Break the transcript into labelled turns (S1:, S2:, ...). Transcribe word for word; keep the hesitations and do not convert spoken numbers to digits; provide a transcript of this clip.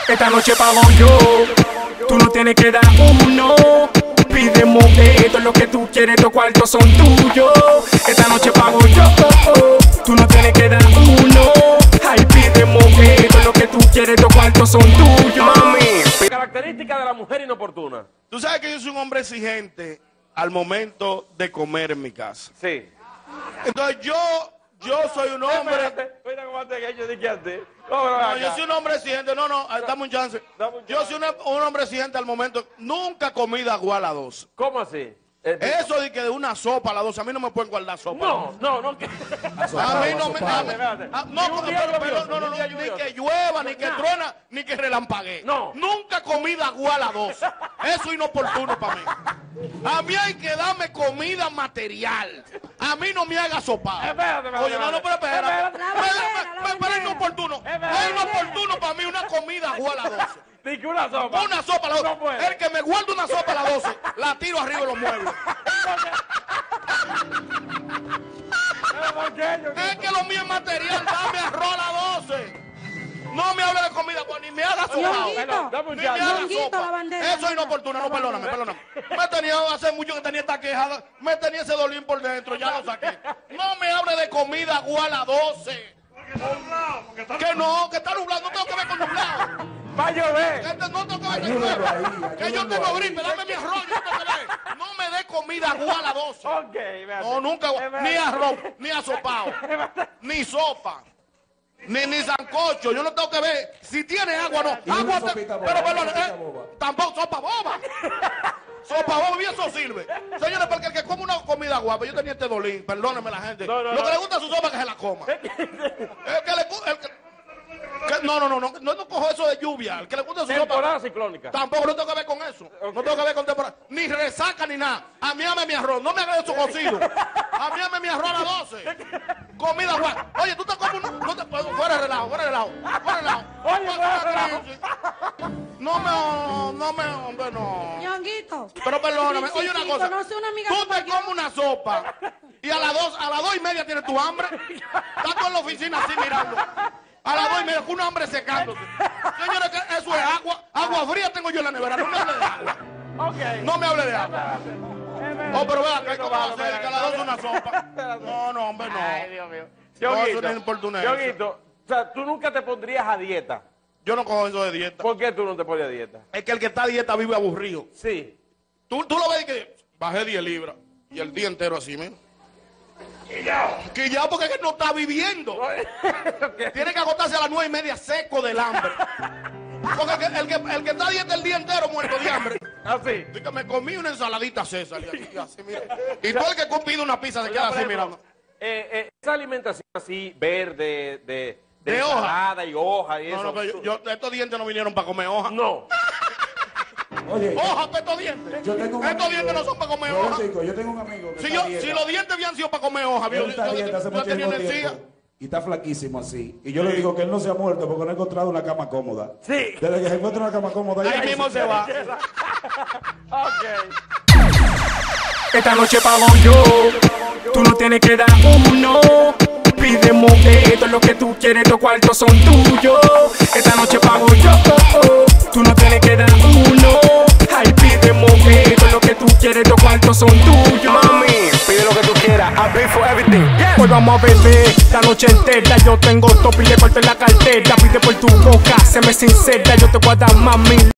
S1: Esta noche pago yo, tú no tienes que dar uno. Pide mujer, todo lo que tú quieres, los cuartos son tuyos. Esta noche pago yo, tú no tienes que dar uno. Ay, pide mujer, todo lo que tú quieres, los cuartos son tuyos. Mami,
S2: característica de la mujer inoportuna.
S3: Tú sabes que yo soy un hombre exigente al momento de comer en mi casa.
S2: Sí.
S3: Entonces yo, yo soy un hombre...
S2: Mira cómo te que yo dije antes.
S3: No, yo soy un hombre exigente. No, no, dame un chance. Yo soy un, un hombre exigente al momento. Nunca comida igual a las doce.
S2: ¿Cómo así?
S3: Eso de que de una sopa a las doce, a mí no me pueden guardar sopa.
S2: No, no, no. Que...
S3: A mí no me... A mí, a, no, pero, pero, no, no, no, ni que llueva, ni que truena, ni que relampaguee.
S2: No.
S3: Nunca comida igual a las doce. Eso es inoportuno para mí. A mí hay que darme comida material. A mí no me haga sopa.
S2: Espérate, espérate.
S3: Oye, no, no, pero espera.
S2: Espérate.
S3: Es inoportuno. Es inoportuno para mí una comida igual a las doce.
S2: Ni que una sopa.
S3: Una sopa a las doce.
S2: No puede.
S3: El que me guarda una sopa a las doce, la tiro arriba de los muebles. Es que lo mío es material, dame arroz a las doce. No me hable de comida, pues ni me haga sopa. Ni me haga sopa. Eso es inoportuno, no, perdóname, perdóname. Me tenía, hace mucho que tenía esta quejada, me tenía ese dolín por dentro, ya lo saqué. No me hable de comida igual a doce. Que no, que está nublado, no tengo que ver con nublado.
S2: Va a llover.
S3: Que no tengo que ver con nublado. Que yo tengo gripe, dame mi arroz, yo tengo que ver. No me dé comida igual a doce.
S2: Ok,
S3: no, nunca, ni arroz, ni asopado, ni sopa. Ni, ni sancocho, yo no tengo que ver. Si tiene agua, no. Agua, te, pero perdón, eh, tampoco sopa boba. Sopa boba, y eso sirve. Señores, porque el que come una comida guapa, yo tenía este dolín, perdónenme la gente.
S2: No, no,
S3: Lo
S2: no.
S3: que le gusta a su sopa es que se la coma. El que le gusta. Que, no, no, no, no, no, no cojo eso de lluvia. El que le gusta su
S2: temporada
S3: sopa.
S2: ciclónica.
S3: Tampoco no tengo que ver con eso. Okay. No tengo que ver con temporada. Ni resaca ni nada. A mí dame mi arroz. No me hagas eso cocido. A mí dame mi arroz a las doce. Comida guapa. Oye, tú te comes un. No te, fuera de relajo, fuera de relajo. Fuera de relajo.
S2: Oye, fuera de relajo.
S3: No me. No me. Hombre, no.
S4: Ñonguito.
S3: Pero perdóname. Oye, una cosa.
S4: Conoce una amiga
S3: tú te comes una sopa. Y a las dos, a las dos y media tienes tu hambre. Estás tú en la oficina así mirando. A las dos y media con un hambre secándose. Señores, que eso es agua. Agua fría tengo yo en la nevera. No me hable de agua.
S2: Okay.
S3: No me hable de agua. Oh, pero vea, ¿qué va a hacer? Que a las dos una sopa. No, no, hombre, no.
S2: Ay, Dios mío.
S3: No, eso no es importunencia.
S2: Yoguito, o sea, tú nunca te pondrías a dieta.
S3: Yo no cojo eso de dieta.
S2: ¿Por qué tú no te pones a dieta?
S3: Es que el que está a dieta vive aburrido.
S2: Sí.
S3: Tú, tú lo ves que bajé diez libras y el día entero así, mira. Quillao. Quillao porque es que no está viviendo. Okay. Tiene que agotarse a las nueve y media seco del hambre. Porque el que, el que, el que está a dieta el día entero muerto de hambre.
S2: Así.
S3: Dice que me comí una ensaladita César. Y, así, mira. Y todo el que pide una pizza se queda así mirando.
S2: Eh, eh, esa alimentación así, verde, de, de,
S3: de
S2: ensalada y hoja y
S3: no,
S2: eso.
S3: No, pero yo, yo, estos dientes no vinieron para comer hoja.
S2: No.
S5: Oye,
S3: hoja para estos dientes.
S5: Yo tengo un
S3: estos
S5: amigo,
S3: dientes no son para comer
S5: yo
S3: hoja.
S5: Chico, yo tengo un amigo que
S3: si, yo, si los dientes habían sido para comer hoja,
S5: él está
S3: yo,
S5: dieta hace
S3: yo, yo tenía
S5: muchísimo
S3: energía.
S5: tiempo y está flaquísimo así. Y yo le digo que él no se ha muerto porque no ha encontrado una cama cómoda.
S2: Sí.
S5: Desde que se encuentra una cama cómoda,
S3: ahí mismo se va.
S2: Ok.
S1: esta noche pago yo, tú no tienes que dar uno. Pide mujer, todo lo que tú quieres, los cuartos son tuyos. Esta noche pago yo, tú no tienes que dar uno. Ay, pide mujer, todo lo que tú quieres, los cuartos son tuyos. Mami, pide lo que tú quieras, I pay for everything. Yeah. Hoy vamos a beber la noche entera. Yo tengo top y le corto en la cartera. Pide por tu boca, se me sincera, yo te voy a dar mami.